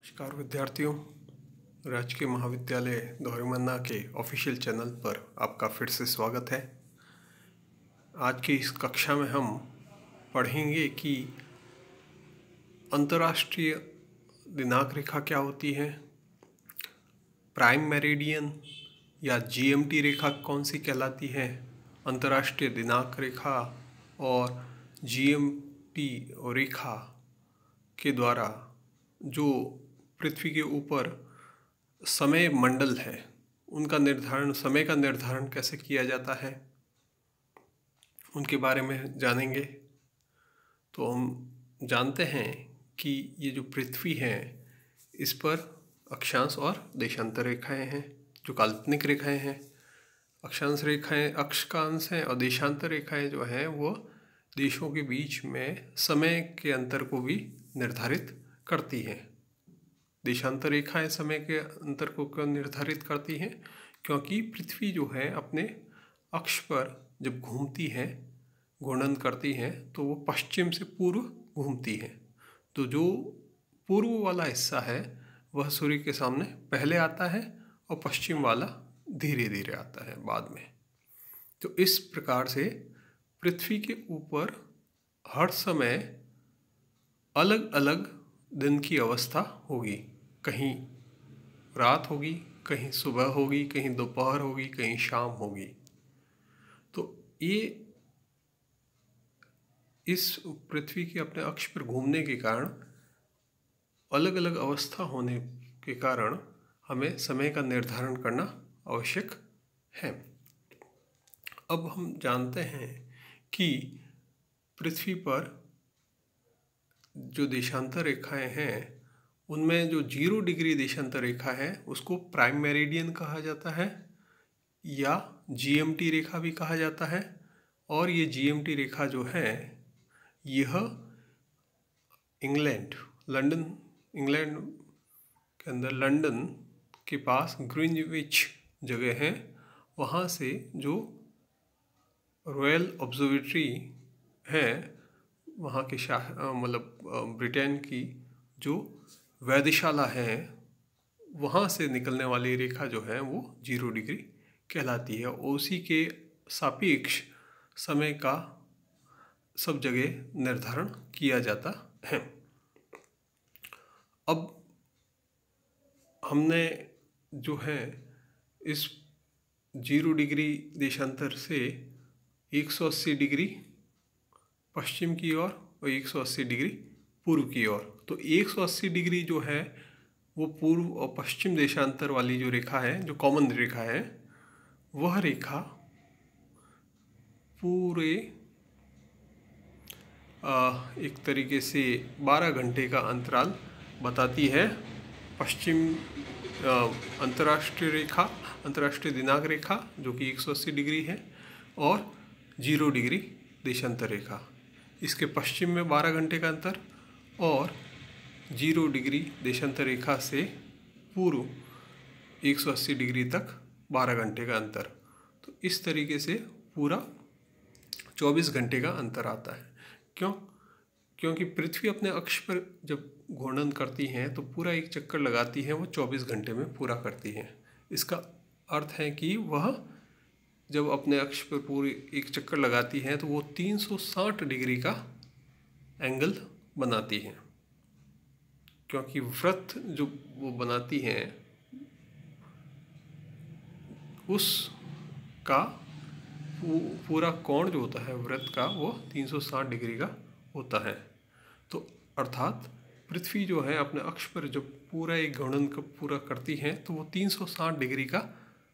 नमस्कार विद्यार्थियों, राजकीय महाविद्यालय दोहरीमन्ना के ऑफिशियल चैनल पर आपका फिर से स्वागत है। आज की इस कक्षा में हम पढ़ेंगे कि अंतर्राष्ट्रीय दिनांक रेखा क्या होती है, प्राइम मेरिडियन या जीएमटी रेखा कौन सी कहलाती है, अंतर्राष्ट्रीय दिनांक रेखा और जीएमटी रेखा के द्वारा जो पृथ्वी के ऊपर समय मंडल है उनका निर्धारण, समय का निर्धारण कैसे किया जाता है, उनके बारे में जानेंगे। तो हम जानते हैं कि ये जो पृथ्वी है इस पर अक्षांश और देशांतर रेखाएं हैं, जो काल्पनिक रेखाएं हैं। अक्षांश रेखाएं अक्ष का अंश हैं और देशांतर रेखाएं जो हैं वो देशों के बीच में समय के अंतर को भी निर्धारित करती हैं। देशांतर रेखाएं समय के अंतर को क्यों निर्धारित करती हैं? क्योंकि पृथ्वी जो है अपने अक्ष पर जब घूमती है, घूर्णन करती है, तो वो पश्चिम से पूर्व घूमती है। तो जो पूर्व वाला हिस्सा है वह सूर्य के सामने पहले आता है और पश्चिम वाला धीरे धीरे आता है बाद में। तो इस प्रकार से पृथ्वी के ऊपर हर समय अलग अलग दिन की अवस्था होगी, कहीं रात होगी, कहीं सुबह होगी, कहीं दोपहर होगी, कहीं शाम होगी। तो ये इस पृथ्वी के अपने अक्ष पर घूमने के कारण, अलग अलग अवस्था होने के कारण हमें समय का निर्धारण करना आवश्यक है। अब हम जानते हैं कि पृथ्वी पर जो देशांतर रेखाएं हैं उनमें जो 0 डिग्री देशांतर रेखा है उसको प्राइम मेरिडियन कहा जाता है या जीएमटी रेखा भी कहा जाता है। और ये जीएमटी रेखा जो है यह इंग्लैंड के अंदर लंदन के पास ग्रीनविच जगह है, वहाँ से जो रॉयल ऑब्जर्वेटरी है, वहाँ के ब्रिटेन की जो वेधशाला है, वहाँ से निकलने वाली रेखा जो है वो 0 डिग्री कहलाती है। उसी के सापेक्ष समय का सब जगह निर्धारण किया जाता है। अब हमने जो है इस 0 डिग्री देशांतर से 180 डिग्री पश्चिम की ओर और 180 डिग्री पूर्व की ओर, तो 180 डिग्री जो है वो पूर्व और पश्चिम देशांतर वाली जो रेखा है, जो कॉमन रेखा है, वह रेखा पूरे एक तरीके से 12 घंटे का अंतराल बताती है। पश्चिम अंतर्राष्ट्रीय दिनांक रेखा जो कि 180 डिग्री है और 0 डिग्री देशांतर रेखा, इसके पश्चिम में 12 घंटे का अंतर और 0 डिग्री देशांतर रेखा से पूर्व 180 डिग्री तक 12 घंटे का अंतर। तो इस तरीके से पूरा 24 घंटे का अंतर आता है। क्यों? क्योंकि पृथ्वी अपने अक्ष पर जब घूर्णन करती है तो पूरा एक चक्कर लगाती है, वो 24 घंटे में पूरा करती है। इसका अर्थ है कि वह जब अपने अक्ष पर पूरी एक चक्कर लगाती है तो वो 360 डिग्री का एंगल बनाती है। क्योंकि वृत्त जो वो बनाती हैं उसका पूरा कोण जो होता है वृत्त का वो 360 डिग्री का होता है। तो अर्थात पृथ्वी जो है अपने अक्ष पर जब पूरा एक घूर्णन का पूरा करती है तो वो 360 डिग्री का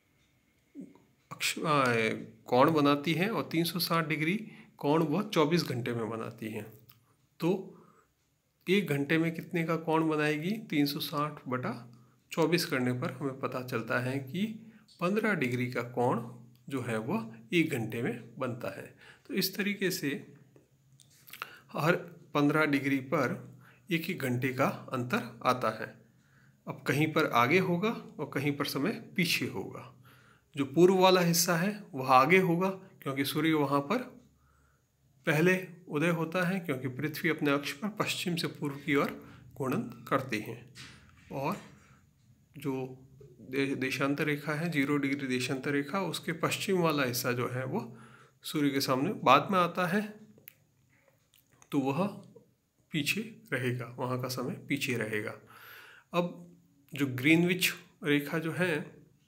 कोण बनाती है और 360 डिग्री कोण वह 24 घंटे में बनाती है। तो एक घंटे में कितने का कोण बनाएगी? 360 बटा 24 करने पर हमें पता चलता है कि 15 डिग्री का कोण जो है वह एक घंटे में बनता है। तो इस तरीके से हर 15 डिग्री पर एक एक घंटे का अंतर आता है। अब कहीं पर आगे होगा और कहीं पर समय पीछे होगा। जो पूर्व वाला हिस्सा है वह आगे होगा क्योंकि सूर्य वहाँ पर पहले उदय होता है, क्योंकि पृथ्वी अपने अक्ष पर पश्चिम से पूर्व की ओर घूर्णन करती है। और जो देशांतर रेखा है 0 डिग्री देशांतर रेखा, उसके पश्चिम वाला हिस्सा जो है वो सूर्य के सामने बाद में आता है, तो वह पीछे रहेगा, वहाँ का समय पीछे रहेगा। अब जो ग्रीनविच रेखा जो है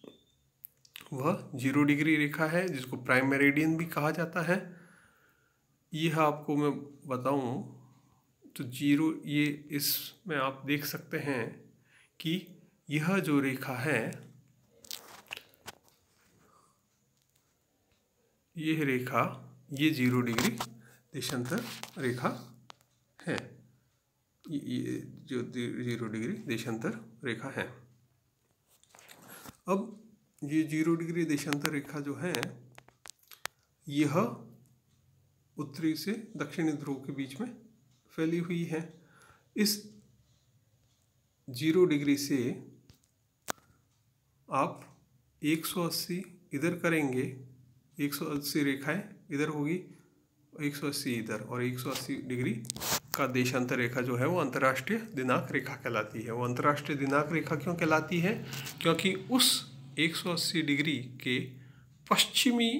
वह 0 डिग्री रेखा है, जिसको प्राइम मेरिडियन भी कहा जाता है। यह आपको मैं बताऊं तो 0, ये इसमें आप देख सकते हैं कि यह जो रेखा है, यह रेखा ये 0 डिग्री देशांतर रेखा है, ये जो 0 डिग्री देशांतर रेखा है। अब ये 0 डिग्री देशांतर रेखा जो है यह उत्तरी से दक्षिणी ध्रुव के बीच में फैली हुई है। इस 0 डिग्री से आप 180 इधर करेंगे, 180 रेखाएं इधर होगी, 180 इधर, और 180 डिग्री का देशांतर रेखा जो है वो अंतर्राष्ट्रीय दिनांक रेखा कहलाती है। वो अंतर्राष्ट्रीय दिनांक रेखा क्यों कहलाती है? क्योंकि उस 180 डिग्री के पश्चिमी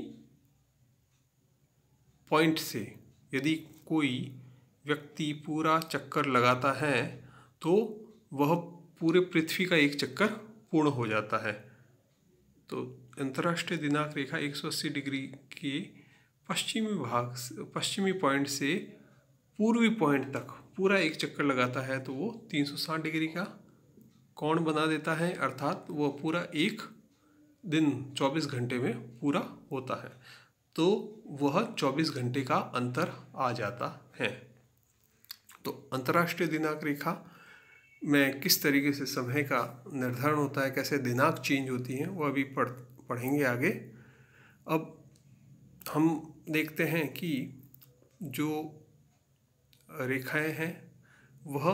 पॉइंट से यदि कोई व्यक्ति पूरा चक्कर लगाता है तो वह पूरे पृथ्वी का एक चक्कर पूर्ण हो जाता है। तो अंतर्राष्ट्रीय दिनांक रेखा 180 डिग्री के पश्चिमी पॉइंट से पूर्वी पॉइंट तक पूरा एक चक्कर लगाता है, तो वो 360 डिग्री का कोण बना देता है, अर्थात वो पूरा एक दिन 24 घंटे में पूरा होता है। तो वह 24 घंटे का अंतर आ जाता है। तो अंतर्राष्ट्रीय दिनांक रेखा में किस तरीके से समय का निर्धारण होता है, कैसे दिनांक चेंज होती हैं, वो अभी पढ़ेंगे आगे। अब हम देखते हैं कि जो रेखाएं हैं वह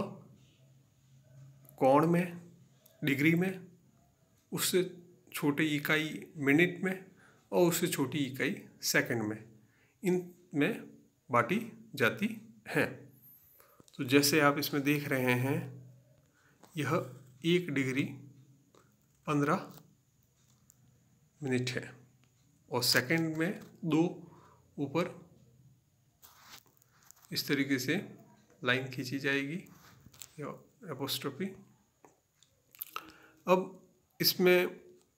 कोण में, डिग्री में, उससे छोटी इकाई मिनट में और उससे छोटी इकाई सेकंड में, इनमें बांटी जाती हैं। तो जैसे आप इसमें देख रहे हैं, यह 1 डिग्री 15 मिनट है और सेकंड में 2 ऊपर इस तरीके से लाइन खींची जाएगी या एपोस्ट्रोफी। अब इसमें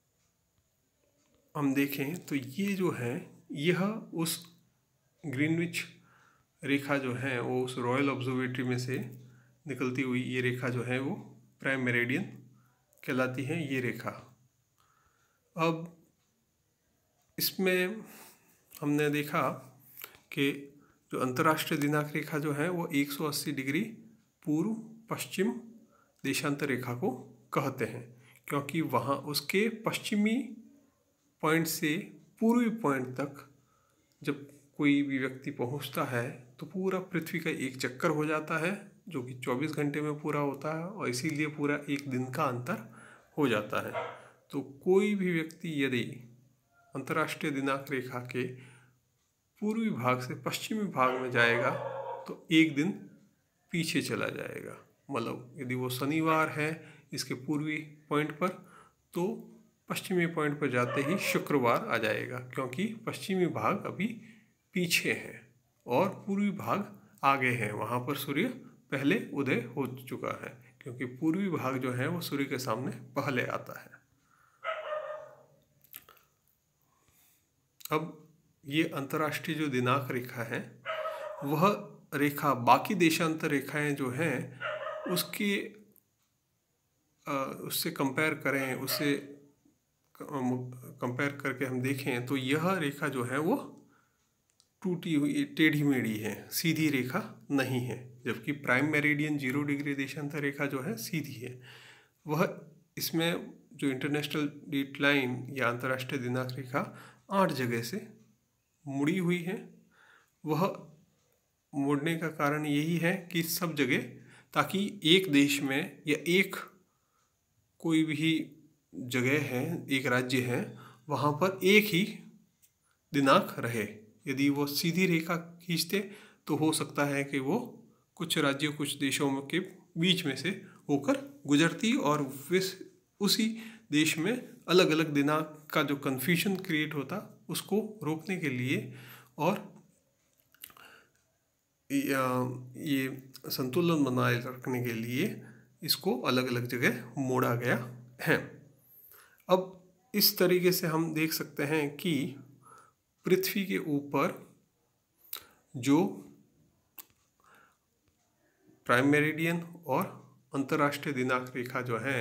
हम देखें तो ये जो है यह उस ग्रीनविच रेखा जो है वो उस रॉयल ऑब्जर्वेटरी में से निकलती हुई ये रेखा जो है वो प्राइम मेरिडियन कहलाती है, ये रेखा। अब इसमें हमने देखा कि जो अंतर्राष्ट्रीय दिनांक रेखा जो है वो 180 डिग्री पूर्व पश्चिम देशांतर रेखा को कहते हैं, क्योंकि वहाँ उसके पश्चिमी पॉइंट से पूर्वी पॉइंट तक जब कोई भी व्यक्ति पहुँचता है तो पूरा पृथ्वी का एक चक्कर हो जाता है, जो कि 24 घंटे में पूरा होता है, और इसीलिए पूरा एक दिन का अंतर हो जाता है। तो कोई भी व्यक्ति यदि अंतर्राष्ट्रीय दिनांक रेखा के पूर्वी भाग से पश्चिमी भाग में जाएगा तो एक दिन पीछे चला जाएगा। मतलब यदि वो शनिवार है इसके पूर्वी पॉइंट पर, तो पश्चिमी पॉइंट पर जाते ही शुक्रवार आ जाएगा, क्योंकि पश्चिमी भाग अभी पीछे है और पूर्वी भाग आगे है। वहाँ पर सूर्य पहले उदय हो चुका है, क्योंकि पूर्वी भाग जो है वो सूर्य के सामने पहले आता है। अब ये अंतर्राष्ट्रीय जो दिनांक रेखा है वह रेखा बाकी देशांतर रेखाएं जो हैं उससे कंपेयर करें, उससे कंपेयर करके हम देखें तो यह रेखा जो है वो टूटी हुई टेढ़ी मेढ़ी है, सीधी रेखा नहीं है। जबकि प्राइम मेरिडियन 0 डिग्री देशांतर रेखा जो है सीधी है। वह इसमें जो इंटरनेशनल डेट लाइन या अंतर्राष्ट्रीय दिनांक रेखा 8 जगह से मुड़ी हुई है। वह मुड़ने का कारण यही है कि सब जगह, ताकि एक देश में या एक कोई भी जगह है, एक राज्य है, वहाँ पर एक ही दिनांक रहे। यदि वो सीधी रेखा खींचते तो हो सकता है कि वो कुछ राज्यों, कुछ देशों के बीच में से होकर गुजरती और उसी देश में अलग अलग दिनांक का जो कन्फ्यूजन क्रिएट होता उसको रोकने के लिए और ये संतुलन बनाए रखने के लिए इसको अलग अलग जगह मोड़ा गया है। अब इस तरीके से हम देख सकते हैं कि पृथ्वी के ऊपर जो प्राइम मेरिडियन और अंतर्राष्ट्रीय दिनांक रेखा जो है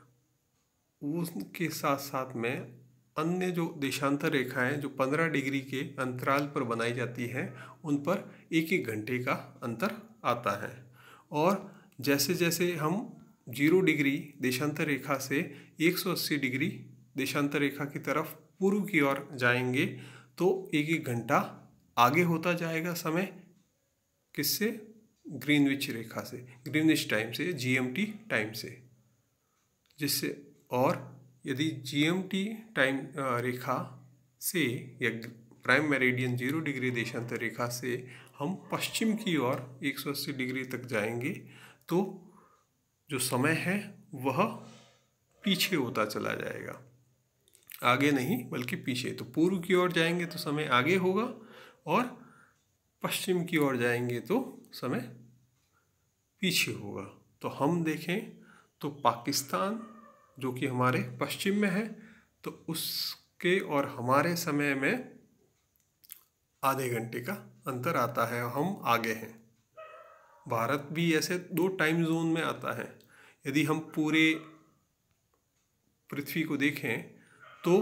उनके साथ साथ में अन्य जो देशांतर रेखाएं जो 15 डिग्री के अंतराल पर बनाई जाती हैं उन पर एक एक घंटे का अंतर आता है। और जैसे जैसे हम 0 डिग्री देशांतर रेखा से 180 डिग्री देशांतर रेखा की तरफ पूर्व की ओर जाएंगे तो एक एक घंटा आगे होता जाएगा समय, किससे? ग्रीनविच रेखा से, ग्रीनविच टाइम से, जीएमटी टाइम से। जिससे और यदि जीएमटी टाइम रेखा से या प्राइम मेरिडियन 0 डिग्री देशांतर रेखा से हम पश्चिम की ओर 180 डिग्री तक जाएंगे तो जो समय है वह पीछे होता चला जाएगा, आगे नहीं बल्कि पीछे। तो पूर्व की ओर जाएंगे तो समय आगे होगा और पश्चिम की ओर जाएंगे तो समय पीछे होगा। तो हम देखें तो पाकिस्तान जो कि हमारे पश्चिम में है तो उसके और हमारे समय में आधे घंटे का अंतर आता है, हम आगे हैं। भारत भी ऐसे 2 टाइम जोन में आता है। यदि हम पूरे पृथ्वी को देखें तो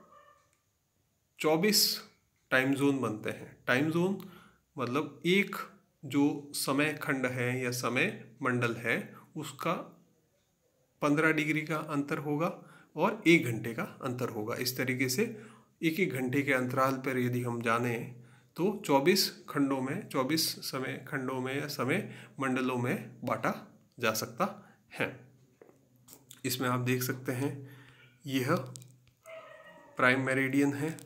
24 टाइम जोन बनते हैं। टाइम जोन मतलब एक जो समय खंड है या समय मंडल है उसका 15 डिग्री का अंतर होगा और 1 घंटे का अंतर होगा। इस तरीके से एक एक घंटे के अंतराल पर यदि हम जाने तो 24 खंडों में, 24 समय खंडों में या समय मंडलों में बांटा जा सकता है। इसमें आप देख सकते हैं यह प्राइम मेरिडियन है,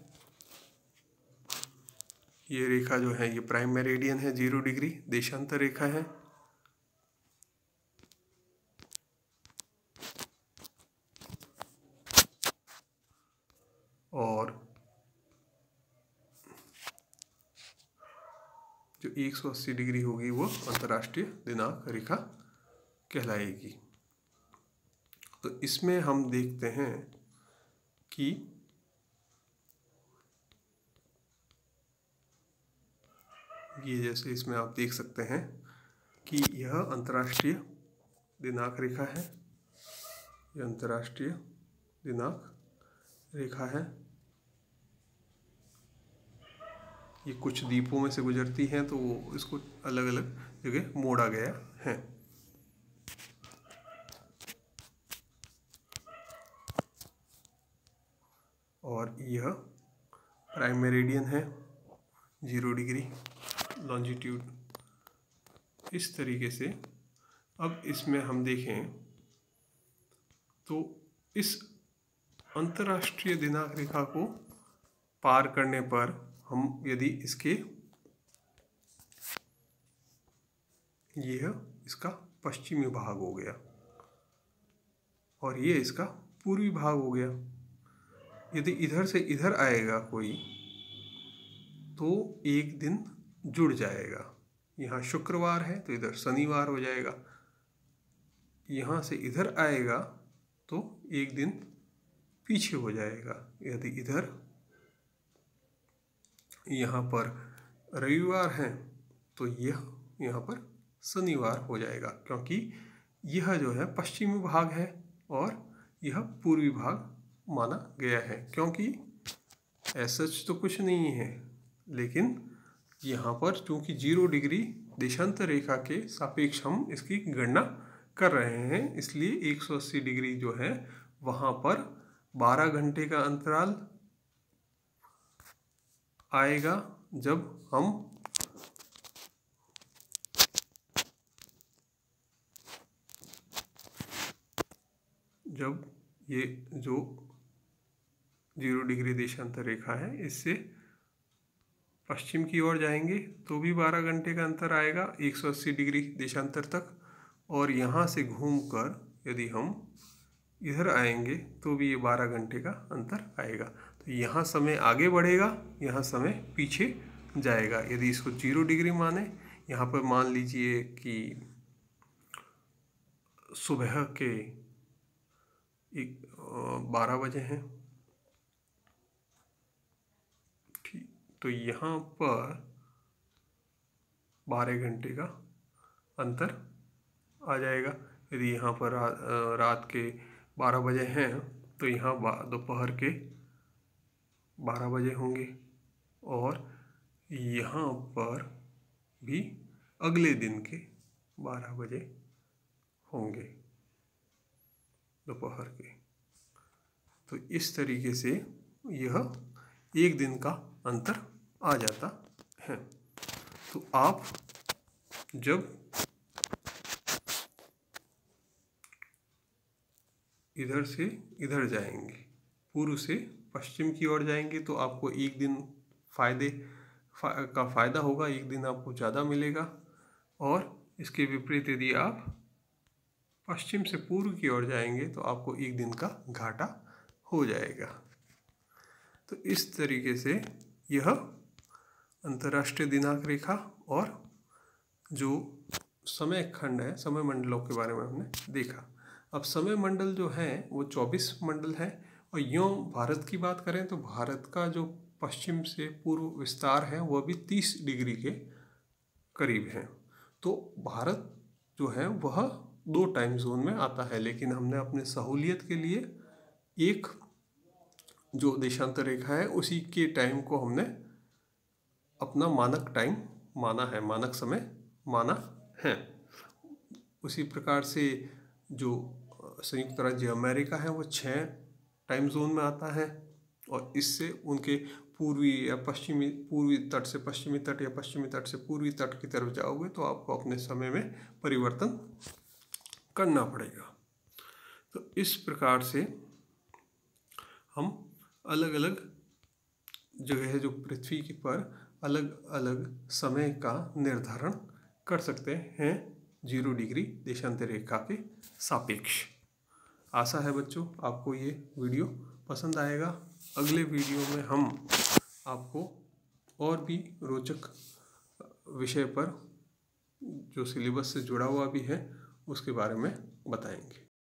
ये रेखा जो है ये प्राइम मेरिडियन है, 0 डिग्री देशांतर रेखा है। और जो 180 डिग्री होगी वो अंतर्राष्ट्रीय दिनांक रेखा कहलाएगी। तो इसमें हम देखते हैं कि ये जैसे इसमें आप देख सकते हैं कि यह अंतर्राष्ट्रीय दिनांक रेखा है, यह अंतर्राष्ट्रीय दिनांक रेखा है। ये कुछ द्वीपों में से गुजरती हैं तो वो इसको अलग अलग जगह मोड़ा गया है। और यह प्राइम मेरिडियन है, 0 डिग्री लॉन्जिट्यूड। इस तरीके से अब इसमें हम देखें तो इस अंतर्राष्ट्रीय दिनांक रेखा को पार करने पर हम यदि इसके यह इसका पश्चिमी भाग हो गया और ये इसका पूर्वी भाग हो गया। यदि इधर से इधर आएगा कोई तो एक दिन जुड़ जाएगा। यहाँ शुक्रवार है तो इधर शनिवार हो जाएगा। यहाँ से इधर आएगा तो एक दिन पीछे हो जाएगा। यदि इधर यहाँ पर रविवार है तो यह यहाँ पर शनिवार हो जाएगा, क्योंकि यह जो है पश्चिमी भाग है और यह पूर्वी भाग माना गया है। क्योंकि ऐसा तो कुछ नहीं है, लेकिन यहाँ पर चूँकि 0 डिग्री देशांतर रेखा के सापेक्ष हम इसकी गणना कर रहे हैं, इसलिए 180 डिग्री जो है वहाँ पर 12 घंटे का अंतराल आएगा जब ये जो 0 डिग्री देशांतर रेखा है इससे पश्चिम की ओर जाएंगे तो भी 12 घंटे का अंतर आएगा 180 डिग्री देशांतर तक। और यहाँ से घूमकर यदि हम इधर आएंगे तो भी ये 12 घंटे का अंतर आएगा। तो यहाँ समय आगे बढ़ेगा, यहाँ समय पीछे जाएगा। यदि इसको 0 डिग्री माने, यहाँ पर मान लीजिए कि सुबह के 12 बजे हैं, ठीक। तो यहाँ पर 12 घंटे का अंतर आ जाएगा। यदि यहाँ पर रात के 12 बजे हैं तो यहाँ दोपहर के 12 बजे होंगे, और यहाँ पर भी अगले दिन के 12 बजे होंगे दोपहर के। तो इस तरीके से यह एक दिन का अंतर आ जाता है। तो आप जब इधर से इधर जाएंगे, पूर्व से पश्चिम की ओर जाएंगे, तो आपको एक दिन फ़ायदा होगा, एक दिन आपको ज़्यादा मिलेगा। और इसके विपरीत यदि आप पश्चिम से पूर्व की ओर जाएंगे तो आपको एक दिन का घाटा हो जाएगा। तो इस तरीके से यह अंतर्राष्ट्रीय दिनांक रेखा और जो समय खंड है, समय मंडलों के बारे में हमने देखा। अब समय मंडल जो हैं वो 24 मंडल हैं, और यूँ भारत की बात करें तो भारत का जो पश्चिम से पूर्व विस्तार है वह भी 30 डिग्री के करीब है। तो भारत जो है वह 2 टाइम जोन में आता है, लेकिन हमने अपने सहूलियत के लिए एक जो देशांतर रेखा है उसी के टाइम को हमने अपना मानक टाइम माना है, मानक समय माना है। उसी प्रकार से जो संयुक्त राज्य अमेरिका है वो 6 टाइम जोन में आता है, और इससे उनके पूर्वी या पश्चिमी, पूर्वी तट से पश्चिमी तट या पश्चिमी तट से पूर्वी तट की तरफ जाओगे तो आपको अपने समय में परिवर्तन करना पड़ेगा। तो इस प्रकार से हम अलग अलग जगह जो पृथ्वी पर अलग अलग समय का निर्धारण कर सकते हैं 0 डिग्री देशांतर रेखा के सापेक्ष। आशा है बच्चों आपको ये वीडियो पसंद आएगा। अगले वीडियो में हम आपको और भी रोचक विषय पर जो सिलेबस से जुड़ा हुआ भी है उसके बारे में बताएंगे।